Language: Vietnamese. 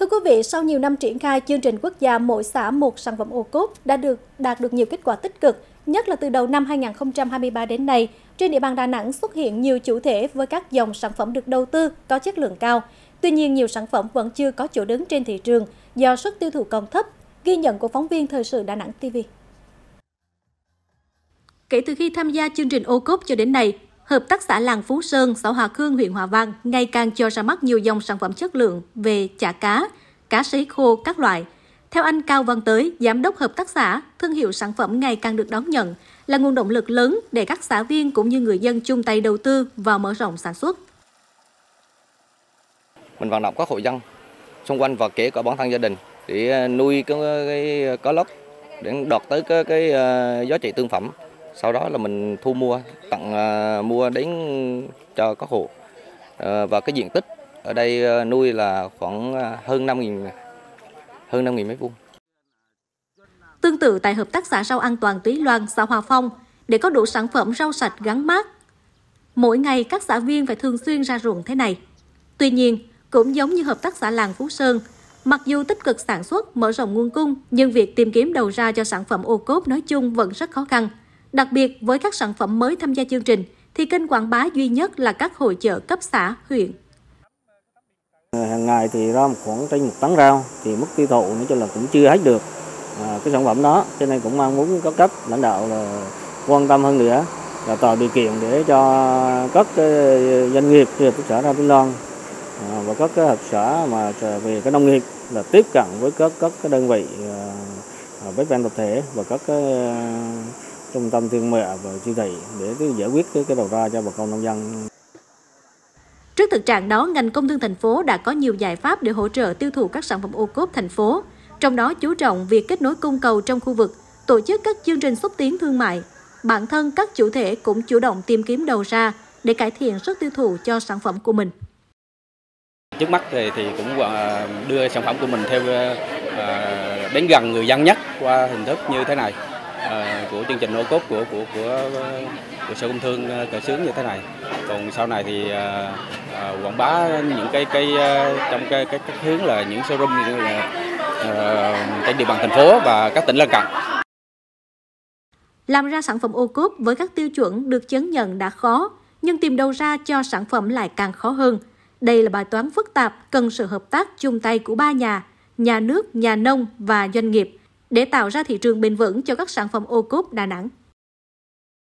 Thưa quý vị, sau nhiều năm triển khai chương trình quốc gia mỗi xã một sản phẩm ô cốp đã đạt được nhiều kết quả tích cực, nhất là từ đầu năm 2023 đến nay, trên địa bàn Đà Nẵng xuất hiện nhiều chủ thể với các dòng sản phẩm được đầu tư có chất lượng cao. Tuy nhiên, nhiều sản phẩm vẫn chưa có chỗ đứng trên thị trường do sức tiêu thụ còn thấp, ghi nhận của phóng viên Thời sự Đà Nẵng TV. Kể từ khi tham gia chương trình ô cốp cho đến nay, Hợp tác xã Làng Phú Sơn, xã Hòa Khương, huyện Hòa Vang ngày càng cho ra mắt nhiều dòng sản phẩm chất lượng về chả cá sấy khô các loại. Theo anh Cao Văn Tới, Giám đốc Hợp tác xã, thương hiệu sản phẩm ngày càng được đón nhận là nguồn động lực lớn để các xã viên cũng như người dân chung tay đầu tư vào mở rộng sản xuất. Mình vận động các hộ dân xung quanh và kể cả bản thân gia đình để nuôi cái cá lóc để đạt tới cái giá trị thương phẩm. Sau đó là mình thu mua, mua đến cho các hộ. Và cái diện tích ở đây nuôi là khoảng hơn 5.000 mét vuông. Tương tự tại Hợp tác xã rau an toàn Túy Loan, xã Hòa Phong, để có đủ sản phẩm rau sạch gắn mác, mỗi ngày các xã viên phải thường xuyên ra ruộng thế này. Tuy nhiên, cũng giống như Hợp tác xã Làng Phú Sơn, mặc dù tích cực sản xuất, mở rộng nguồn cung, nhưng việc tìm kiếm đầu ra cho sản phẩm ô cốp nói chung vẫn rất khó khăn. Đặc biệt với các sản phẩm mới tham gia chương trình, thì kênh quảng bá duy nhất là các hội chợ cấp xã, huyện. Hàng ngày thì ra khoảng trên 1 tấn rau, thì mức tiêu thụ nói chung là cũng chưa hết được cái sản phẩm đó, cho nên cũng mong muốn các cấp lãnh đạo là quan tâm hơn nữa, là tạo điều kiện để cho các doanh nghiệp như Hợp tác xã Rau Túy Loan và các hợp xã mà về cái nông nghiệp là tiếp cận với các cái đơn vị bếp ăn tập thể và các trung tâm thương mại và siêu thị để giải quyết cái đầu ra cho bà con nông dân. Trước thực trạng đó, ngành công thương thành phố đã có nhiều giải pháp để hỗ trợ tiêu thụ các sản phẩm ô cốp thành phố, trong đó chú trọng việc kết nối cung cầu trong khu vực, tổ chức các chương trình xúc tiến thương mại. Bản thân các chủ thể cũng chủ động tìm kiếm đầu ra để cải thiện sức tiêu thụ cho sản phẩm của mình. Trước mắt thì cũng đưa sản phẩm của mình theo đến gần người dân nhất qua hình thức như thế này, của chương trình ô cốp của Sở Công Thương khởi xướng như thế này. Còn sau này thì quảng bá những cái trong cái hướng là những showroom như là trên địa bàn thành phố và các tỉnh lân cận. Làm ra sản phẩm ô cốp với các tiêu chuẩn được chứng nhận đã khó, nhưng tìm đầu ra cho sản phẩm lại càng khó hơn. Đây là bài toán phức tạp cần sự hợp tác chung tay của ba nhà nước, nhà nông và doanh nghiệp để tạo ra thị trường bền vững cho các sản phẩm ô cốp Đà Nẵng.